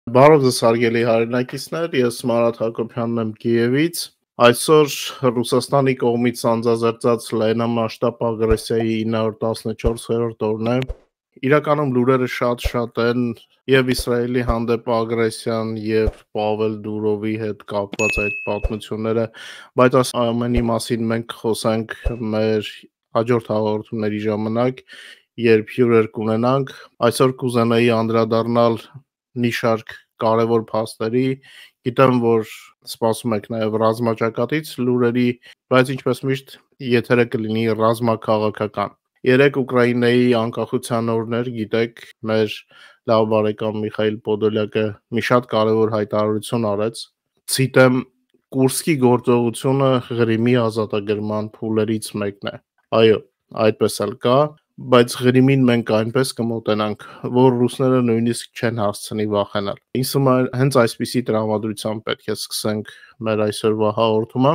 Բարով ձեզ հարգելի հայրենակիցներ, ես Մարատ Հակոբյանն եմ Կիևից։ Այսօր Ռուսաստանի կողմից անձազերծած լայնամասշտաբ ագրեսիայի 914-րդ օրն է։ Իրականում լուրերը շատ են եւ Իսրայելի հանդեպ ագրեսիան եւ Պավել Դուրովի հետ կապված այդ պատմությունները, բայց այս ամենի մասին մենք խոսենք մեր հաջորդ հաղորդումների ժամանակ, երբ հյուրեր կունենանք։ Այսօր կուզենայի անդրադառնալ մի շարք կարևոր փաստերի, գիտեմ, որ սպասում եք նաև ռազմաճակատից լուրերի, բայց ինչպես միշտ եթերը կլինի ռազմաքաղաքական։ Երեկ Ուկրաինայի անկախության օրն էր, գիտեք, մեր լավ բարեկամ Միխայիլ Պոդոլյակը մի շատ կարևոր հայտարարություն արեց։ Ցիտեմ. Կուրսկի գործողությունը Ղրիմի ազատագրման փուլերից մեկն է։ Այո, այդպես էլ կա, բայց Ղրիմին մենք այնպես կմոտենանք, որ ռուսները նույնիսկ չեն հասցնի վախենալ։ Ինձ թվում է հենց այսպիսի տրամադրությամբ պետք է սկսենք մեր այսօրվա հաղորդումը։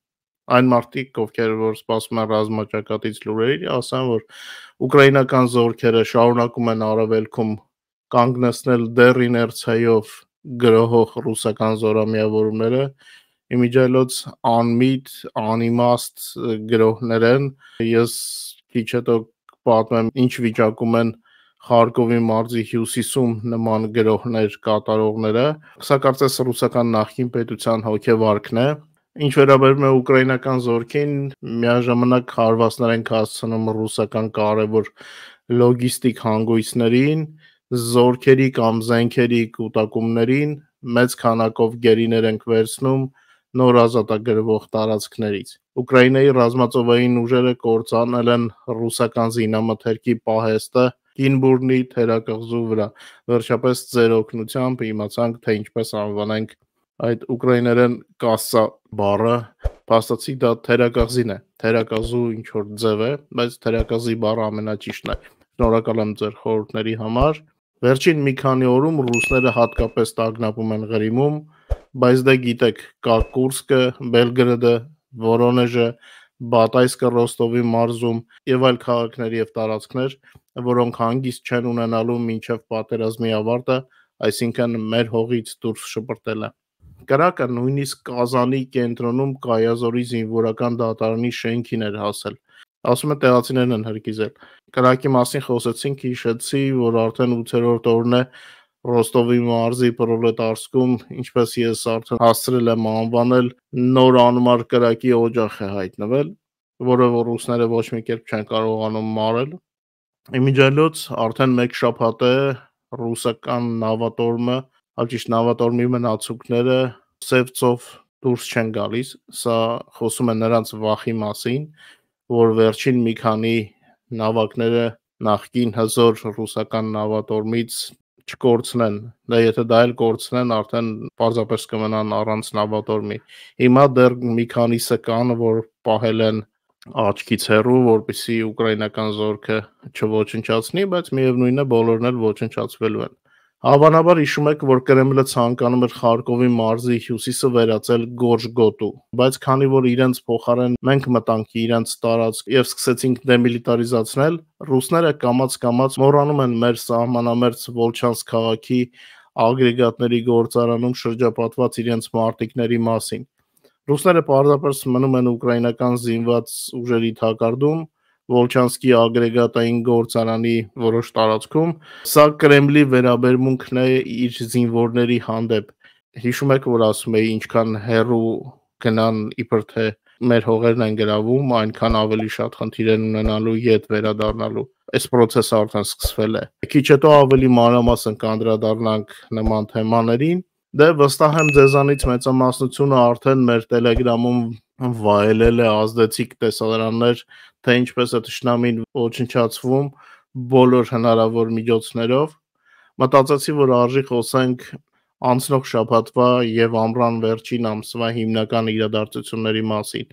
Այն մարդիկ, ովքեր որ սպասում են ռազմաճակատից լուրերի, ասեն, որ ուկրաինական զորքերը շարունակում են արևելքում կանգնեցնել դեռ իներցիայով գրոհող ռուսական զորամիավորումները, իմիջիայլոց անմիտ, անիմաստ գրոհներ են։ Ես քիչ հետո պատմեմ, ինչ վիճակում են Խարկովի մարզի հյուսիսում նման գրոհներ կատարողները, սա կարծես ռուսական նախկին պետության հոգեվարքն է։ Ինչ վերաբերում է ուկրաինական զորքին, միաժամանակ հարվածներ են հասցնում ռուսական կարևոր լոգիստիկ հանգույցներին, զորքերի կամ զենքերի կուտակումներին, մեծ քանակով գերիներ ենք վերցնում նոր ազատագրվող տարածքներից։ Ուկրաինայի ռազմածովային ուժերը կործանել են ռուսական զինամթերքի պահեստը Կինբուրնի թերակղզու վրա։ Վերջապես ձեր օգնությամբ իմացանք, թե ինչպես անվանենք այդ ուկրաիներեն կասսա բառը, փաստացի դա թերակղզին է, թերակղզու ինչ որ ձև է, բայց թերակղզի բառը ամենաճիշտն է։ Շնորհակալ եմ ձեր խորհուրդների համար։ Վերջին մի քանի օրում ռուսները հատկապես տագնապում են Ղրիմում, բայց դե գիտեք, կա Կուրսկը, Բելգրադը, Վորոնեժը, Բատայսկը Ռոստովի մարզում եւ այլ քաղաքներ եւ տարածքներ, որոնք հանգիստ չեն ունենալու մինչև պատերազմի ավարտը, այսինքն մեր հողից դուրս շպրտելը։ Կրակը նույնիսկ Կազանի կենտրոնում Կայազորի զինվորական դատարանի շենքին էր հասել։ Ասում է տեղացիներն են հրկիզել։ Կրակի մասին խոսեցինք, հիշեցի, որ արդեն 8-րդ օրն է Ռոստովի մարզի Պրոլետարսկում, ինչպես ես արդեն հասցրել եմ անվանել, նոր անմար կրակի օջախ է հայտնվել, որը ռուսները ոչ մի կերպ չեն կարողանում մարել։ Իմիջիայլոց արդեն մեկ շաբաթ է ռուսական նավատորմը, հաշիշ նավատորմի մնացուկները Սևծով դուրս չեն գալիս, սա խոսում է նրանց վախի մասին, որ վերջին մի քանի նավակները նախկին հզոր ռուսական նավատորմից չկորցնեն, դա եթե դա էլ կորցնեն, արդեն պարզապես կմնան առանց նավատորմի։ Հիմա դեռ մի քանիսը կան, որ պահել են աչքից հեռու, որպեսզի ուկրաինական զորքը չոչնչացնի, բայց միևնույն է բոլորն էլ ոչնչացվելու են։ Հավանաբար հիշում եք, որ Կրեմլը ցանկանում էր Խարկովի մարզի հյուսիսը վերածել Գորժ գոտու, բայց քանի որ իրենց փոխարեն մենք մտանք իրենց տարածք եւ սկսեցինք դեմիլիտարիզացնել, ռուսները կամաց-կամաց մոռանում են մեր սահմանամերձ Վոլչանսկ քաղաքի ագրեգատների գործարանում շրջապատված իրենց մարտիկների մասին։ Ռուսները պարզապես մնում են ուկրաինական զինված ուժերի թակարդում, Վոլչանսկի ագրեգատային գործարանի որոշ տարածքում, սա Կրեմլի վերաբերմունքն է իր զինվորների հանդեպ։ Հիշում եք, որ ասում էի, ինչքան հեռու գնան իբր թե մեր հողերն են գրավում, այնքան ավելի շատ խնդիր են ունենալու ետ վերադառնալու։ Այս process-ը արդեն սկսվել է։ Քիչ հետո ավելի մանրամասն կանդրադառնանք նման թեմաներին։ Դե վստահ եմ ձեզանից մեծամասնությունը արդեն մեր Telegram-ում վայելել է ազդեցիկ տեսարաններ, թե ինչպես է թշնամին ոչնչացվում բոլոր հնարավոր միջոցներով։ Մտածեցի, որ արժի խոսենք անցնող շաբաթվա եւ ամռան վերջին ամսվա հիմնական իրադարձությունների մասին։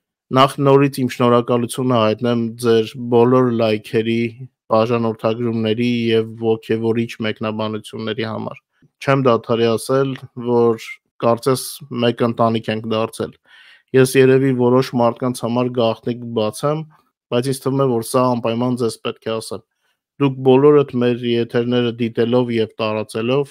Նախ նորից իմ շնորհակալությունը հայտնեմ ձեր բոլոր լայքերի, բաժանորդագրումների եւ ողջևորիչ մեկնաբանությունների համար։ Չեմ դադարի ասել, որ կարծես մեկ ընտանիք ենք դարձել։ Ես երևի որոշ մարդկանց համար գաղտնիք բացեմ, բայց ինձ թվում է, որ սա անպայման ձեզ պետք է ասեմ։ Դուք բոլորդ մեր եթերները դիտելով եւ տարածելով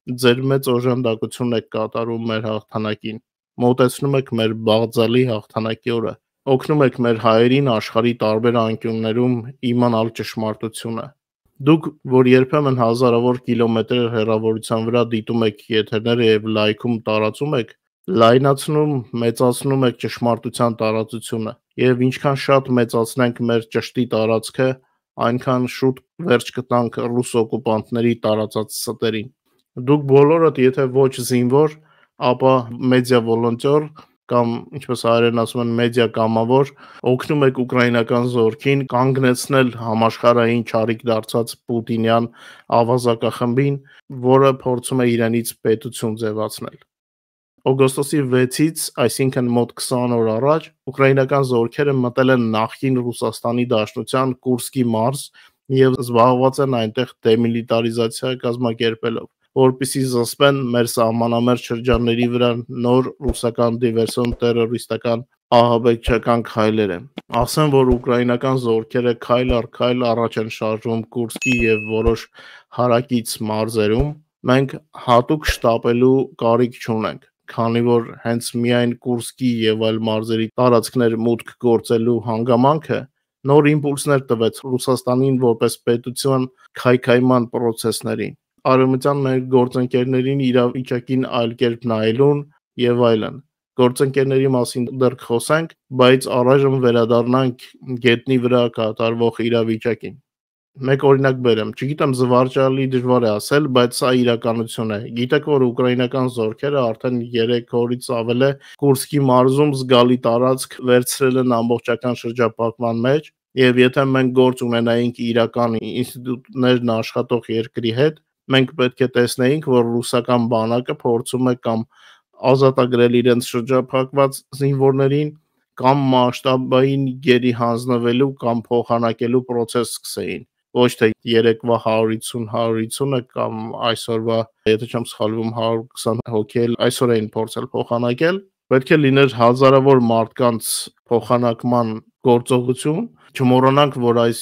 ձեր մեծ օժանդակություն եք կատարում մեր հաղթանակին, մոտեցնում եք մեր բաղձալի հաղթանակի օրը, օգնում եք մեր հայերին աշխարհի տարբեր անկյուններում իմանալ ճշմարտությունը։ Դուք, որ երբեմն հազարավոր կիլոմետրեր հեռավորության վրա դիտում եք եթերները եւ լայքում տարածում եք, լայնացնում, մեծացնում եք ճշմարտության տարածությունը, եւ ինչքան շատ մեծացնենք մեր ճշտի տարածքը, այնքան շուտ վերջ կտանք ռուս օկուպանտների տարածած ստերին։ Դուք բոլորդ, եթե ոչ զինվոր, ապա մեդիա վոլոնտյոր կամ ինչպես հայերեն ասում են մեդիա կամավոր, օգնում եք ուկրաինական զորքին կանգնեցնել համաշխարհային չարիք դարձած պուտինյան ավազակախմբին, որը փորձում է իրենից պետություն ձևացնել։ Օգոստոսի 6-ից, այսինքն մոտ 20 օր առաջ, ուկրաինական զորքերը մտել են նախկին Ռուսաստանի Դաշնության Կուրսկի մարզ եւ զբաղված են այնտեղ դեմիլիտարիզացիա կազմակերպելով, որպեսզի զսպեն մեր սահմանամերձ շրջանների վրա նոր ռուսական դիվերսիոն տերորիստական ահաբեկչական քայլերը։ Ասեմ, որ ուկրաինական զորքերը քայլ առ քայլ առաջ են շարժվում Կուրսկի եւ որոշ հարակից մարզերում։ Մենք հատուկ շտապելու կարիք չունենք, քանի որ հենց միայն Կուրսկի եւ այլ մարզերի տարածքներ մուտք գործելու հանգամանքը նոր իմպուլսներ տվեց Ռուսաստանին որպես պետության քայքայման պրոցեսներին, արևմտյան մեր գործընկերներին իրավիճակին այլ կերպ նայելուն եւ այլն։ Գործընկերների մասին դեռ կխոսենք, բայց առայժմ վերադառնանք գետնի վրա կատարվող իրավիճակին։ Մեկ օրինակ բերեմ, չգիտեմ զվարճալի դժվար է ասել, բայց սա իրականություն է։ Գիտեք, որ ուկրաինական զորքերը արդեն 3 օրից ավել է Կուրսկի մարզում զգալի տարածք վերցրել են ամբողջական շրջափակման մեջ, եւ եթե մենք գործ ունենայինք իրական ինստիտուտներն աշխատող երկրի հետ, մենք պետք է տեսնեինք, որ ռուսական բանակը փորձում է կամ ազատագրել իրենց շրջափակված զինվորներին, կամ մասշտաբային գերի հանձնվելու կամ փոխանակելու process սկսեին։ Ոչ թե երեկվա 150-150-ը կամ այսօրվա, եթե չեմ սխալվում, 120 հոգի էլ այսօր էին փորձել փոխանակել, պետք է լիներ հազարավոր մարդկանց փոխանակման գործողություն, չմոռանանք, որ այս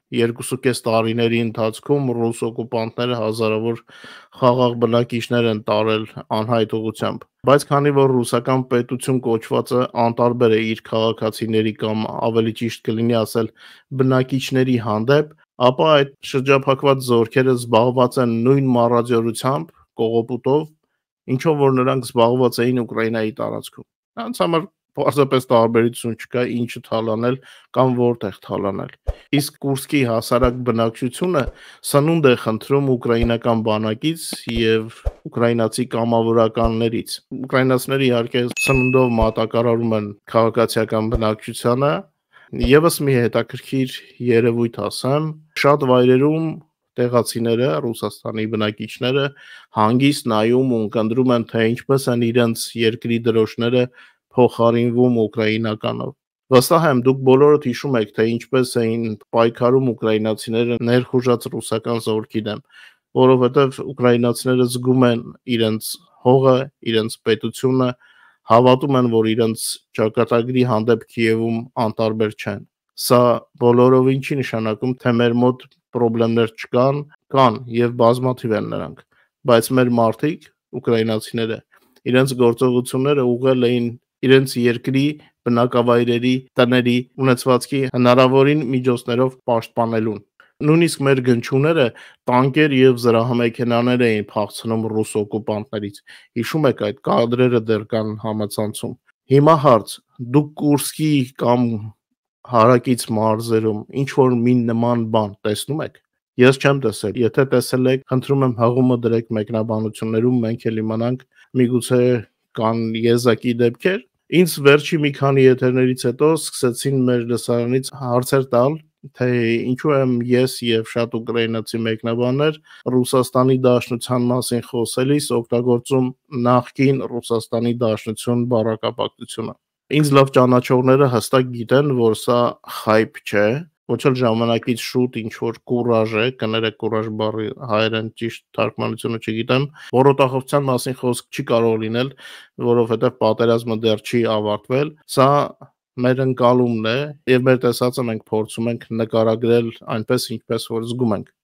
2.5 տարիների ընթացքում ռուս օկուպանտները հազարավոր խաղաղ բնակիչներ են տարել անհայտ ուղղությամբ, բայց քանի որ ռուսական պետություն կոչվածը անտարբեր է իր քաղաքացիների կամ ավելի ճիշտ կլինի ասել բնակիչների հանդեպ, ապա այդ շրջափակված զորքերը զբաղված են նույն մառաձորությամբ, կողոպուտով, ինչով որ նրանք զբաղված էին Ուկրաինայի տարածքում։ Նրանց համար պարզապես տարբերություն չկա ինչը թալանել կամ որտեղ թալանել։ Իսկ Կուրսկի հասարակ բնակչությունը սնունդ է խնդրում ուկրաինական բանակից եւ ուկրաինացի կամավորականներից։ Ուկրաինացիները իհարկե սնունդով մատակարարում են քաղաքացիական բնակչությանը։ Եվս մի հետաքրքիր երևույթ ասեմ, շատ վայրերում տեղացիները, Ռուսաստանի բնակիչները հանգիստ նայում ու ընկնդրում են, թե ինչպես են իրենց երկրի դրոշները փոխարինվում ուկրաինականով։ Վստահ եմ, դուք բոլորդ հիշում եք, թե ինչպես էին պայքարում ուկրաինացիները ներխուժած ռուսական զորքի դեմ, որովհետև ուկրաինացիները զգում են իրենց հողը, իրենց պետությունը, հավատում են, որ իրենց ճակատագրի հանդեպ Կիևում անտարբեր չեն։ Սա բոլորովին չի նշանակում, թե մեր մոտ խնդիրներ չկան, կան եւ բազմաթիվ են նրանք, բայց մեր մարդիկ, ուկրաինացիները, իրենց գործողությունները ուղղել էին իրենց երկրի բնակավայրերի, տների ունեցվածքի հնարավորին միջոցներով պաշտպանելուն։ Նույնիսկ մեր գնչուները տանկեր եւ զրահամեքենաներ էին փախցնում ռուս օկուպանտներից։ Հիշում եք այդ կադրերը դեռ կան համացանցում։ Հիմա հարց, դուք Կուրսկի կամ հարակից մարզերում ինչ որ մի նման բան տեսնում եք։ Ես չեմ տեսել։ Եթե տեսել եք, խնդրում եմ հղումը դրեք մեկնաբանություններում, մենք էլ իմանանք, միգուցե կան եզակի դեպքեր։ Ինձ վերջի մի քանի եթերներից հետո սկսեցին մեր լսարանից հարցեր տալ, թե ինչու եմ ես եւ շատ ուկրաինացի մեկնաբաններ Ռուսաստանի Դաշնության մասին խոսելիս օգտագործում նախկին Ռուսաստանի Դաշնություն բառակապակցությունը։ Ինձ լավ ճանաչողները հստակ գիտեն, որ սա խայբ չէ, ոչ էլ ժամանակից շուտ ինչ որ կուրաժ է, կներեք կուրաժ բառի հայերեն ճիշտ թարգմանությունը չգիտեմ, որոտախոսության մասին խոսք չի կարող լինել, որովհետև պատերազմը դեռ չի ավարտվել, սա մեր ընկալումն է եւ մեր տեսածը մենք փորձում ենք նկարագրել այնպես, ինչպես որ զգում ենք։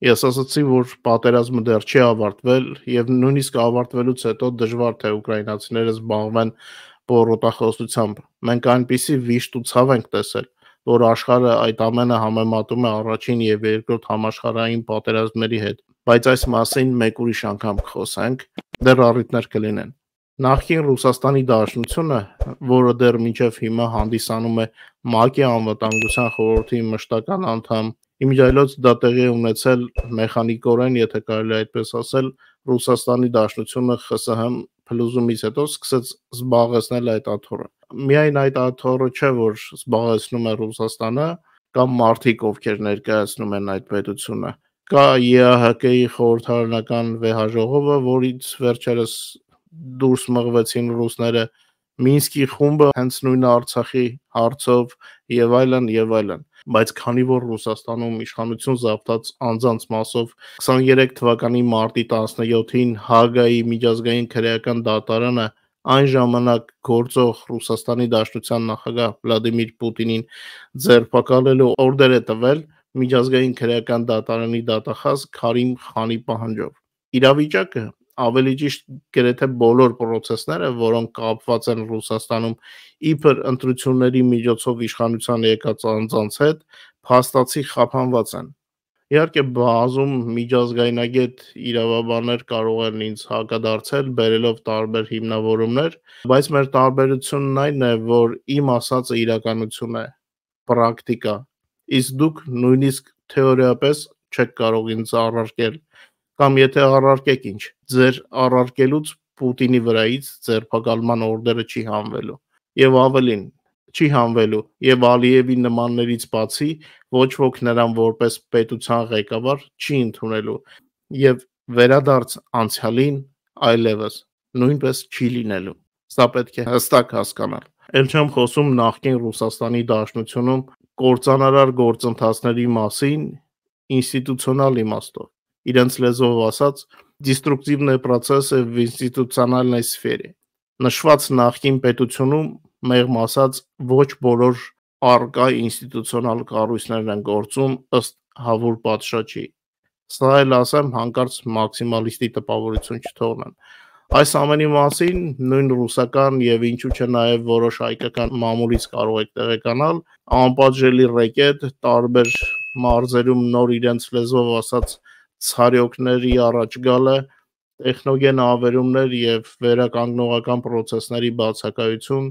Ես ասացի, որ պատերազմը դեռ չի ավարտվել եւ նույնիսկ ավարտվելուց հետո դժվար թե ուկրաինացիները զբաղվեն պոռոտախոսությամբ։ Մենք այնպիսի վիշտ ու ցավ ենք տեսել, որ աշխարհը այդ ամենը համեմատում է առաջին եւ երկրորդ համաշխարհային պատերազմների հետ, բայց այս մասին մեկ ուրիշ անգամ կխոսենք, դեռ առիթներ կլինեն։ Նախկին Ռուսաստանի Դաշնությունը, որը դեռ մինչև հիմա հանդիսանում է ՄԱԿ-ի անվտանգության խորհրդի մշտական անդամ, իմիջիայլոց դա տեղի է ունեցել մեխանիկորեն, եթե կարելի է այդպես ասել, Ռուսաստանի Դաշնությունը ԽՍՀՄ փլուզումից հետո սկսեց զբաղեցնել այդ աթոռը։ Միայն այդ աթոռը չէ, որ զբաղեցնում է Ռուսաստանը, կամ մարդիկ, ովքեր ներկայացնում են այդ պետությունը։ Կա ԵԱՀԿ-ի խորհրդարանական վեհաժողովը, որից վերջերս դուրս մղվեցին ռուսները, Մինսկի խումբը հենց նույն Արցախի հարցով եւ այլն եւ այլն։ Բայց քանի որ Ռուսաստանում իշխանություն զավթած անձանց մասով 23 թվականի մարտի 17-ին Հագայի միջազգային քրեական դատարանը այն ժամանակ գործող Ռուսաստանի Դաշնության նախագահ Վլադիմիր Պուտինին ձերբակալելու օրդեր է տվել միջազգային քրեական դատարանի դատախազ Քարիմ Խանի պահանջով։ Իրավիճակը ավելի ճիշտ գրեթե բոլոր process-ները, որոնք կապված են Ռուսաստանում իբր ընտրությունների միջոցով իշխանության եկած անձանց հետ, փաստացի խափանված են։ Իհարկե բազում միջազգայնագետ իրավաբաններ կարող են ինձ հակադարձել, բերելով տարբեր հիմնավորումներ, բայց մեր տարբերությունն այն է, որ իմ ասածը իրականություն է, պրակտիկա, իսկ դուք նույնիսկ թեորիապես չեք կարող ինձ առարկել, կամ եթե առարկեք ինչ, ձեր առարկելուց Պուտինի վրայից ձերբակալման օրդերը չի հանվելու, եւ ավելին, չի հանվելու, եւ Ալիևի նմաններից բացի ոչ ոք նրան որպես պետության ղեկավար չի ընդունելու, եւ վերադարձ անցյալին այլևս նույնպես չի լինելու։ Սա պետք է հստակ հասկանալ։ Էլ չեմ խոսում նախկին Ռուսաստանի Դաշնությունում կործանարար գործընթացների մասին ինստիտուցիոնալ իմաստով, իրենց լեզվով ասած, դեստրուկտիվնե պրոցեսը в институциональной сфере։ Նշված նախկին պետությունում մեղմ ասած ոչ բոլոր առկա ինստիտուցիոնալ կառույցներն են գործում ըստ հավուր պատշաճի։ Սա էլ ասեմ հանկարծ մաքսիմալիստի տպավորություն չթողնեն։ Այս ամենի մասին նույն ռուսական եւ ինչու՞ չէ նաեւ որոշ հայկական մամուլից կարող եք տեղեկանալ, անպատժելի ռեկետ տարբեր մարզերում նոր իրենց լեզվով ասած ցարյոկների առաջ գալը, տեխնոգեն ավերումներ եւ վերականգնողական process-ների բացակայություն,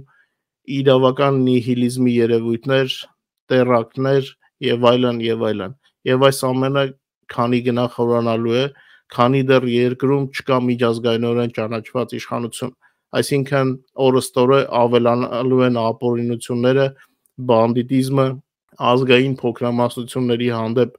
իրավական նիհիլիզմի երևույթներ, տերակտներ եւ այլն եւ այլն։ Եվ այս ամենը քանի գնա խորանալու է, քանի դեռ երկրում չկա միջազգայինորեն ճանաչված իշխանություն, այսինքն օրըստօրե ավելանալու են ապօրինությունները, բանդիտիզմը, ազգային փոքրամասնությունների հանդեպ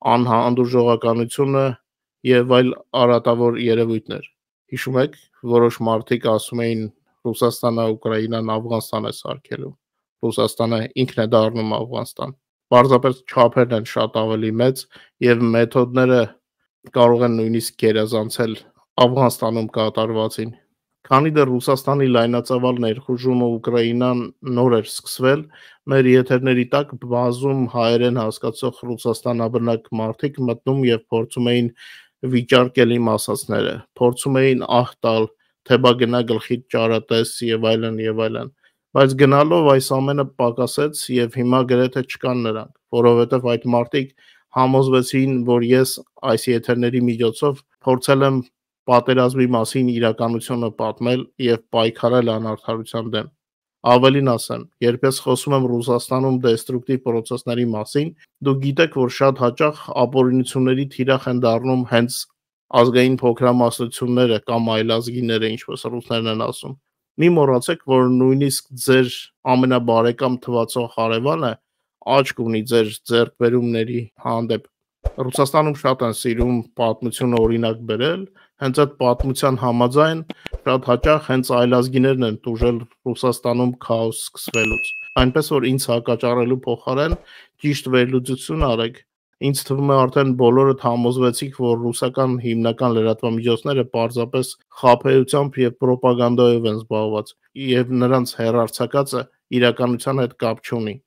անհանդուրժողականությունը եւ այլ արատավոր երևույթներ։ Հիշում եք, որոշ մարդիկ ասում էին Ռուսաստանը Ուկրաինան Աֆղանստան է սարքելու։ Ռուսաստանը ինքն է դառնում Աֆղանստան։ Պարզապես չափերն են շատ ավելի մեծ եւ մեթոդները կարող են նույնիսկ գերազանցել Աֆղանստանում կատարվածին։ Քանի դեռ Ռուսաստանի լայնածավալ ներխուժումը Ուկրաինան նոր էր սկսվել, մեր եթերների տակ բազում հայերեն հասկացող Ռուսաստանաբնակ մարդիկ մտնում եւ փորձում էին վիճարկել իմ ասածները, փորձում էին ահ տալ, թե բա գնա գլխիդ ճարատես եւ այլն եւ այլն։ Բայց գնալով այս ամենը պակասեց եւ հիմա գրեթե չկան նրանք, որովհետեւ այդ մարդիկ համոզվեցին, որ ես այս եթերների միջոցով փորձել եմ պատերազմի մասին իրականությունը պատմել եւ պայքարել անարդարության դեմ։ Ավելին ասեմ, երբ ես խոսում եմ Ռուսաստանում դեստրուկտիվ process-ների մասին, դուք գիտեք, որ շատ հաճախ ապօրինությունների թիրախ են դառնում հենց ազգային փոքրամասնությունները կամ այլազգիները, ինչպես ռուսներն են ասում։ Մի մոռացեք, որ նույնիսկ ձեր ամենաբարեկամ թվացող հարևանը աչք ունի ձեր ձեռքբերումների հանդեպ։ Ռուսաստանում շատ են սիրում պատմությունը օրինակ բերել, հենց այդ պատմության համաձայն շատ հաճախ հենց այլազգիներն են տուժել Ռուսաստանում քաոս սկսվելուց։ Այնպես որ ինձ հակաճառելու փոխարեն ճիշտ վերլուծություն արեք։ Ինձ թվում է արդեն բոլորդ համոզվեցիք, որ ռուսական հիմնական լրատվամիջոցները պարզապես խաբեությամբ եւ պրոպագանդայով են զբաղված, եւ նրանց հեռարձակածը իրականության հետ կապ չունի։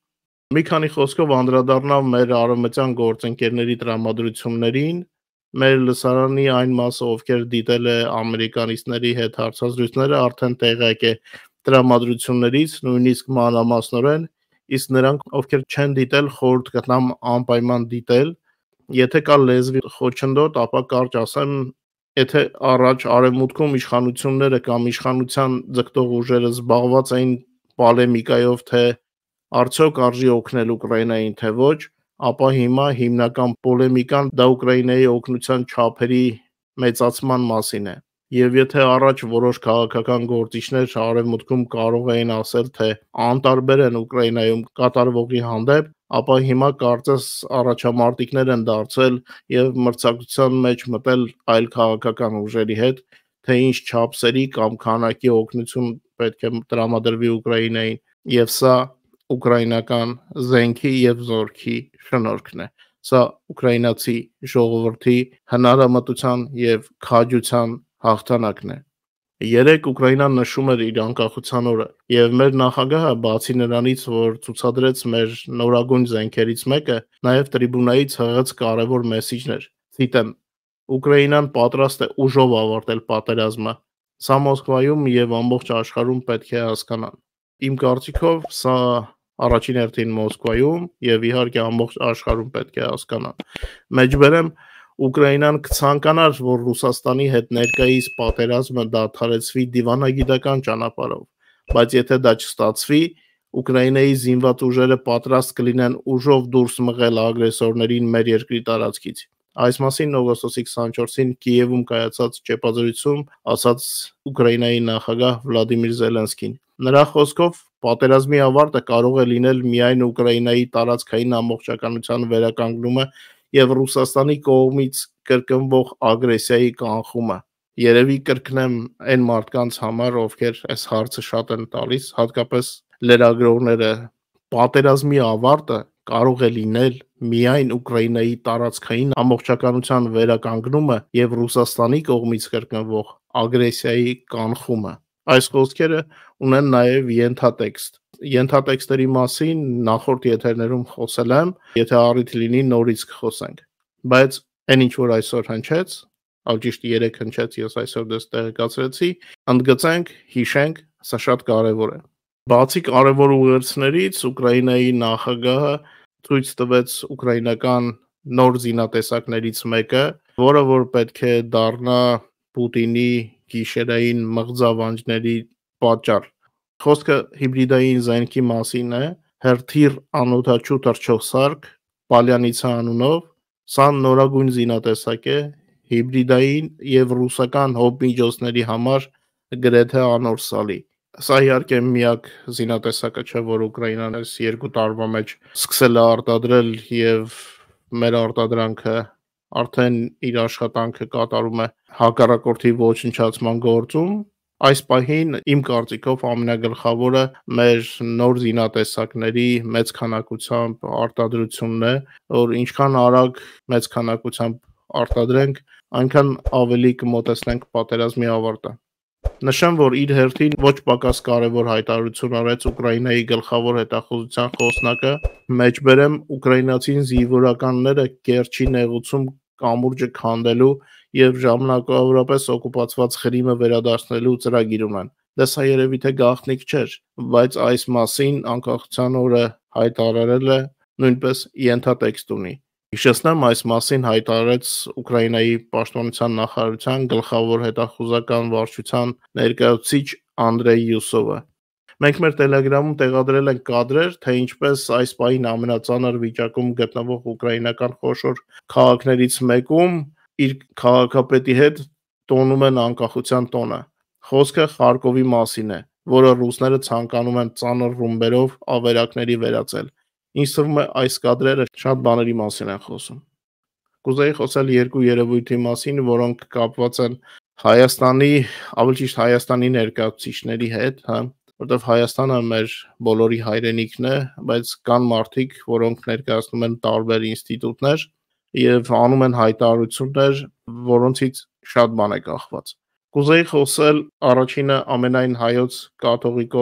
Մի քանի խոսքով անդրադառնամ մեր արևմտյան գործընկերների տրամադրություններին, մեր լսարանի այն մասը, ովքեր դիտել է ամերիկանիստների հետ հարցազրույցները, արդեն տեղյակ է տրամադրություններից, նույնիսկ մանրամասնորեն, իսկ նրանք, ովքեր չեն դիտել, խորհուրդ կտամ անպայման դիտել։ Եթե կա լեզվի խոչընդոտ, ապա կարճ ասեմ, եթե առաջ արևմուտքում իշխանությունները կամ իշխանության ձգտող ուժերը զբաղված էին պոլեմիկայով, թե արդյոք արժի օգնել Ուկրաինային, թե ոչ, ապա հիմա հիմնական պոլեմիկան դա Ուկրաինայի օգնության չափերի մեծացման մասին է։ Եվ եթե առաջ որոշ քաղաքական գործիչներ արևմուտքում կարող էին ասել, թե անտարբեր են Ուկրաինայում կատարվողի հանդեպ, ապա հիմա կարծես առաջամարտիկներ են դարձել եւ մրցակցության մեջ մտել այլ քաղաքական ուժերի հետ, թե ինչ չափսերի կամ քանակի օգնություն պետք է տրամադրվի Ուկրաինային, եւ սա ուկրաինական զենքի եւ զորքի շնորհքն է։ Սա ուկրաինացի ժողովրդի հնարամտության եւ քաջության հաղթանակն է։ Երեկ Ուկրաինան նշում էր իր անկախության օրը, եւ մեր նախագահը, բացի նրանից, որ ցուցադրեց մեր նորագույն զենքերից մեկը, նաեւ տրիբունայից հղեց կարևոր մեսիջներ։ Ցիտեմ. Ուկրաինան պատրաստ է ուժով ավարտել պատերազմը։ Սա Մոսկվայում եւ ամբողջ աշխարհում պետք է հասկանան։ Իմ կարծիքով սա առաջին հերթին Մոսկվայում եւ իհարկե ամբողջ աշխարհում պետք է հասկանան։ Մեջբերեմ Ուկրաինան կցանկանար, որ Ռուսաստանի հետ ներկայիս պատերազմը դադարեցվի դիվանագիտական ճանապարհով, բայց եթե դա չստացվի, Ուկրաինայի զինված ուժերը պատրաստ կլինեն ուժով դուրս մղել ագրեսորներին մեր երկրի տարածքից։ Այս մասին օգոստոսի 24-ին Կիևում կայացած ճեպազրույցում ասաց Ուկրաինայի նախագահ Վլադիմիր Զելենսկին։ Նրա խոսքով պատերազմի ավարտը կարող է լինել միայն Ուկրաինայի տարածքային ամբողջականության վերականգնումը եւ Ռուսաստանի կողմից կրկնվող ագրեսիայի կանխումը։ Երևի կրկնեմ այն մարդկանց համար, ովքեր այս հարցը շատ են տալիս, հատկապես լրագրողները, պատերազմի ավարտը կարող է լինել միայն Ուկրաինայի տարածքային ամբողջականության վերականգնումը եւ Ռուսաստանի կողմից կրկնվող ագրեսիայի կանխումը։ Այս խոսքերը ունեն նաեւ ենթատեքստ։ Ենթատեքստերի մասին նախորդ եթերներում խոսել եմ, եթե առիթ լինի նորից կխոսենք։ Բայց այն ինչ որ այսօր հնչեց, ճիշտ 3 հնչեց, ես այսօր դες տեղեկացրեցի, ընդգծենք, հիշենք, սա շատ կարևոր է։ Բացի կարևոր ուղերձներից, Ուկրաինայի նախագահը ցույց տվեց ուկրաինական նոր զինատեսակներից մեկը, որը որ պետք է դառնա Պուտինի գիշերային մղձավանջների պատճառ։ Խոսքը հիբրիդային զենքի մասին է, հերթիր անօդաչու թռչող սարք, Պալյանիցա անունով, սա նորագույն զինատեսակ է, հիբրիդային եւ ռուսական հոբմիջոցների համար գրեթե անորսալի։ Սա իհարկե միակ զինատեսակը չէ, որ Ուկրաինան այս 2 տարվա մեջ սկսել է արտադրել եւ մեր արտադրանքը արդեն իր աշխատանքը կատարում է հակառակորդի ոչնչացման գործում։ Այս պահին իմ կարծիքով ամենագլխավորը մեր նոր զինատեսակների մեծ քանակությամբ արտադրությունն է, որ ինչքան արագ մեծ քանակությամբ արտադրենք, այնքան ավելի կմոտեցնենք պատերազմի ավարտը։ Նշեմ, որ իր հերթին ոչ պակաս կարևոր հայտարարություն արեց Ուկրաինայի գլխավոր հետախուզության խոսնակը, մեջբերեմ ուկրաինացին զինվորականները Կերչի նեղուցում կամուրջը քանդելու եւ ժամանակավորապես օկուպացված Ղրիմը վերադարձնելու ծրագիր ունեն։ Դա սա երևի թե գաղտնիք չէր, բայց այս մասին անկախության օրը հայտարարելը նույնպես ենթատեքստ ունի։ Հիշեցնեմ, այս մասին հայտարարեց Ուկրաինայի պաշտպանության նախարարության գլխավոր հետախուզական վարչության ներկայացուցիչ Անդրեյ Յուսովը։ Մենք մեր Telegram-ում տեղադրել ենք կադրեր, թե ինչպես այս պահին ամենածանր վիճակում գտնվող ուկրաինական խոշոր քաղաքներից մեկում իր քաղաքապետի հետ տոնում են անկախության տոնը։ Խոսքը Խարկովի մասին է, որը ռուսները ցանկանում են ծանր ռումբերով ավերակների վերածել։ Ինձ թվում է այս կադրերը շատ բաների մասին են խոսում։ Կուզեի խոսել երկու երևույթի մասին, որոնք կապված են Հայաստանի, ավելի ճիշտ Հայաստանի ներկայացուցիչների հետ, հա, որտեղ Հայաստանը մեր բոլորի հայրենիքն է, բայց կան մարդիկ, որոնք ներկայացնում են տարբեր ինստիտուտներ եւ անում են հայտարարություններ, որոնցից շատ բան է կախված։ Կուզեի խոսել առաջինը ամենայն հայոց կաթողիկոս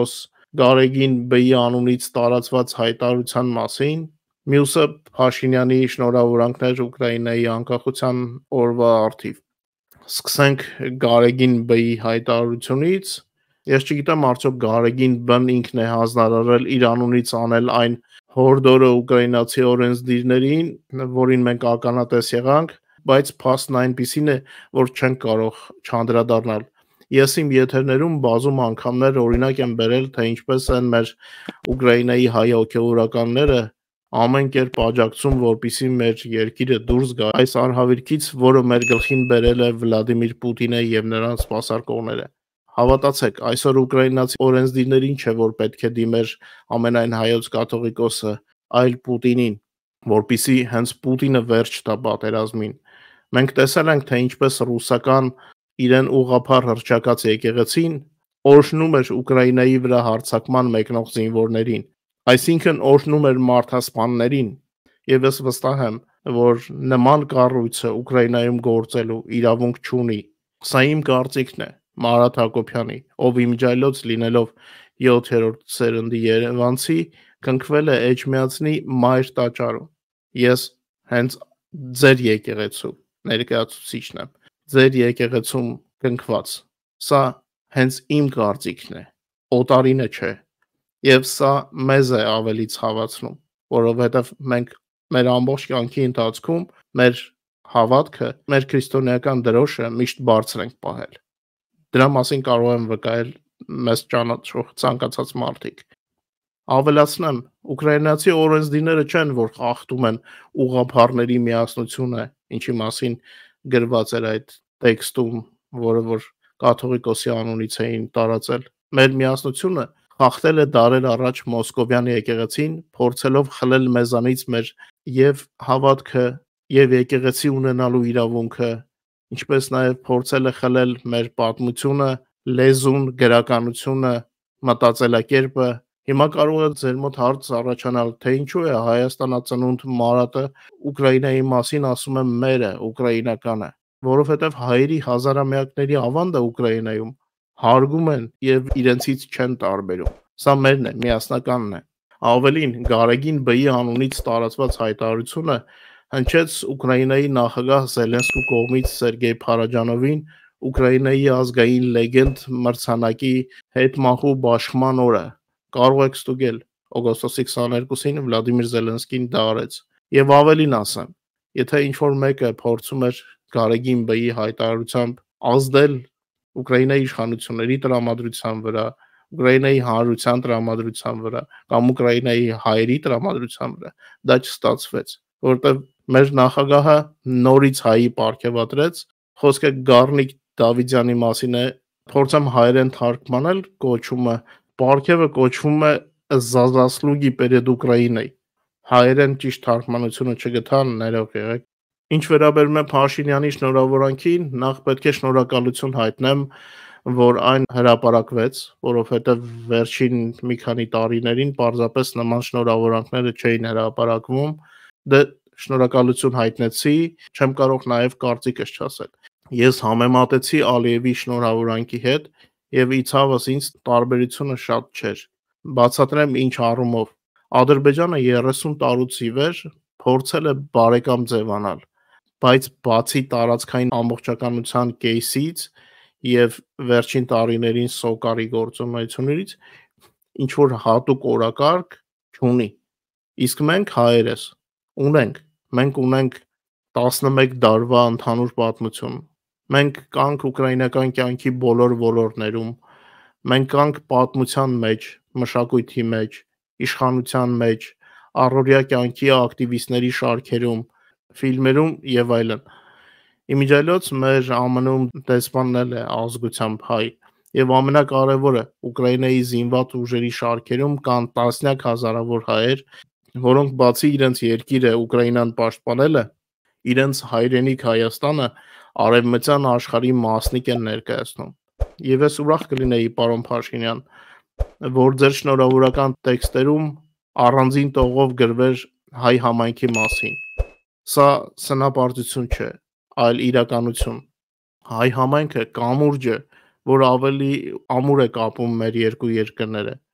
Գարեգին Բ-ի անունից տարածված հայտարարության մասին, մյուսը Փաշինյանի շնորհավորանքներ Ուկրաինայի անկախության օրվա առթիվ։ Սկսենք Գարեգին Բ-ի հայտարարությունից։ Ես չգիտեմ արդյոք Գարեգին Բ-ն ինքն է հանձնարարել իր անունից անել այն հորդորը ուկրաինացի օրենսդիրներին, որին մենք ականատես եղանք, բայց փաստն այնպիսին է, որ չենք կարող չանդրադառնալ։ Ես իմ եթերներում բազում անգամներ օրինակ եմ բերել, թե ինչպես են մեր Ուկրաինայի հայ հոգևորականները ամեն կերպ աջակցում, որպեսզի մեր երկիրը դուրս գա այս արհավիրքից, որը մեր գլխին բերել է Վլադիմիր Պուտինը եւ նրանց սպասարկողները։ Հավատացեք, այսօր ուկրաինացի օրենսդիրներին չէ, որ պետք է դիմեր ամենայն հայոց կաթողիկոսը, այլ Պուտինին, որպեսզի հենց Պուտինը վերջ տա պատերազմին։ Մենք տեսել ենք, թե ինչպես ռուսական իրեն ուղղափառ հռչակած եկեղեցին օրհնում էր Ուկրաինայի վրա հարձակման մեկնող զինվորներին, այսինքն օրհնում էր մարդասպաններին, եւ ես վստահ եմ, որ նման կառույցը Ուկրաինայում գործելու իրավունք չունի։ Սա իմ կարծիքն է, Մարաթ Հակոբյանի, ով իմջայլոց լինելով 7-րդ սերնդի երևանցի, կնքվել է Էջմիածնի մայր տաճարում։ Ես հենց ձեր եկեղեցու ներկայացուցիչն եմ, ձեր եկեղեցում կնքված։ Սա հենց իմ կարծիքն է, օտարինը չէ։ Եվ սա մեզ է ավելի ցավացնում, որովհետև մենք մեր ամբողջ կյանքի ընթացքում մեր հավատքը, մեր քրիստոնեական դրոշը միշտ բարձր ենք պահել։ Դրա մասին կարող եմ վկայել մեզ ճանաչող ցանկացած մարդիկ։ Ավելացնեմ, ուկրաինացի օրենսդիրները չեն, որ խախտում են ուղղափառների միասնությունը, ինչի մասին գրված էր այդ տեքստում, որը որ կաթողիկոսի անունից էին տարածել։ Մեր միասնությունը խախտել է դարեր առաջ Մոսկովյան եկեղեցին, փորձելով խլել մեզանից մեր եւ հավատքը, եւ եկեղեցի ունենալու իրավունքը, ինչպես նաեւ փորձել է խլել մեր պատմությունը, լեզուն, գրականությունը, մտածելակերպը։ Հիմա կարող է ձեր մոտ հարց առաջանալ, թե ինչու է Հայաստանածնունդ Մարատը Ուկրաինայի մասին ասում է մերը, ուկրաինականը, որովհետև հայերի հազարամյակների ավանդը Ուկրաինայում հարգում են եւ իրենցից չեն տարբերում։ Սա մերն է, միասնականն է։ Ավելին, Գարեգին Բ-ի անունից տարածված հայտարարությունը հնչեց Ուկրաինայի նախագահ Զելենսկու կողմից Սերգեյ Փարաջանովին Ուկրաինայի ազգային լեգենդ մրցանակի հետմահու բաշխման օրը։ Կարող եք ստուգել, օգոստոսի 22-ին Վլադիմիր Զելենսկին դա արեց։ Եվ ավելին ասեմ, եթե ինչ-որ մեկը փորձում էր Գարեգին Բ-ի հայտարարությամբ ազդել Ուկրաինայի իշխանությունների տրամադրության վրա, Ուկրաինայի հանրության տրամադրության վրա կամ Ուկրաինայի հայերի տրամադրության վրա, դա չստացվեց, որովհետև մեր նախագահը նորից հայի պարգևատրեց, խոսքը Գառնիկ Դավիթյանի մասին է, փորձեմ հայերեն թարգմանել կոչումը, պարգևը կոչվում է Զազասլուգի պերեդ Ուկրաինայի։ Հայերեն ճիշտ թարգմանությունը չգտա, ներող եղեք։ Ինչ վերաբերում է Փաշինյանի շնորհավորանքին, նախ պետք է շնորհակալություն հայտնեմ, որ այն հրապարակվեց, որովհետև վերջին մի քանի տարիներին պարզապես նման շնորհավորանքները չէին հրապարակվում։ Դե շնորհակալություն հայտնեցի, չեմ կարող նաև կարծիքս չասել։ Ես համեմատեցի Ալիևի շնորհավորանքի հետ եւ իցավս ինձ տարբերությունը շատ չէր։ Բացատրեմ ինչ առումով։ Ադրբեջանը 30 տարուց ի վեր փորձել է բարեկամ ձևանալ, բայց բացի տարածքային ամբողջականության կեյսից եւ վերջին տարիներին սոկարի գործունեությունից ինչ որ հատուկ օրակարգ չունի։ Իսկ մենք հայերս մենք ունենք 11 դարվա ընդհանուր պատմություն։ Մենք կանք ուկրաինական կյանքի բոլոր ոլորտներում, մենք կանք պատմության մեջ, մշակույթի մեջ, իշխանության մեջ, առօրյա կյանքի ակտիվիստների շարքերում, ֆիլմերում եւ այլն։ Իմիջիայլոց մեր ԱՄՆ-ում դեսպանն էլ է ազգությամբ հայ, եւ ամենակարևորը Ուկրաինայի զինված ուժերի շարքերում կան տասնյակ հազարավոր հայեր, որոնք բացի իրենց երկիրը Ուկրաինան պաշտպանելը, իրենց հայրենիք Հայաստանը արևմտյան աշխարհի մասնիկ են ներկայացնում։ Եվ ես ուրախ կլինեի, պարոն Փաշինյան, որ ձեր շնորհավորական տեքստերում առանձին տողով գրվեր հայ համայնքի մասին։ Սա սնապարտություն չէ, այլ իրականություն։ Հայ համայնքը կամուրջ է, որ ավելի ամուր է կապում մեր երկու երկրները։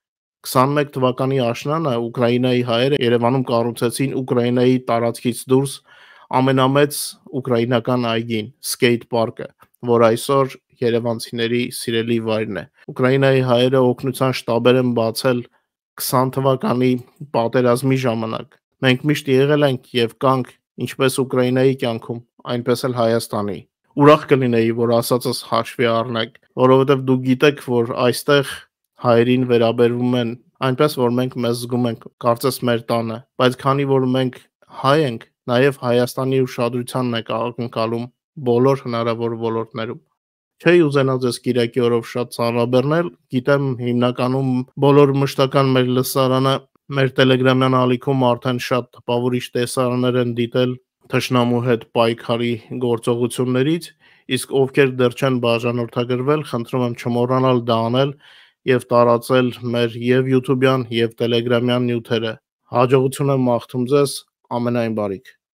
21 թվականի աշնանը Ուկրաինայի հայերը Երևանում կառուցեցին Ուկրաինայի տարածքից դուրս ամենամեծ ուկրաինական այգին, սկեյթ պարկը, որ այսօր երևանցիների սիրելի վայրն է։ Ուկրաինայի հայերը օգնության շտաբեր են բացել 20 թվականի պատերազմի ժամանակ։ Մենք միշտ եղել ենք եւ կանք ինչպես Ուկրաինայի կյանքում, այնպես էլ Հայաստանի։ Ուրախ կլինեի, որ ասածս հաշվի առնեք, որովհետև դուք գիտեք, որ այստեղ հայերին վերաբերվում են այնպես, որ մենք մեզ զգում ենք կարծես մեր տանը, բայց քանի որ մենք հայ ենք, նաև Հայաստանի ուշադրությանն եք ակնկալում բոլոր հնարավոր ոլորտներում։ Չէի ուզենա ձեզ Կիրակի օրով շատ ծանրաբեռնել, գիտեմ հիմնականում բոլոր մշտական մեր լսարանը մեր տելեգրամյան ալիքում արդեն շատ տպավորիչ տեսարաններ են դիտել թշնամու հետ պայքարի գործողություններից, իսկ ովքեր դեռ չեն բաժանորդագրվել, խնդրում եմ չմոռանալ դա անել եւ տարածել մեր եւ YouTube-յան եւ Telegram-յան նյութերը։ Հաջողություն եմ մաղթում ձեզ, ամենայն բարիք։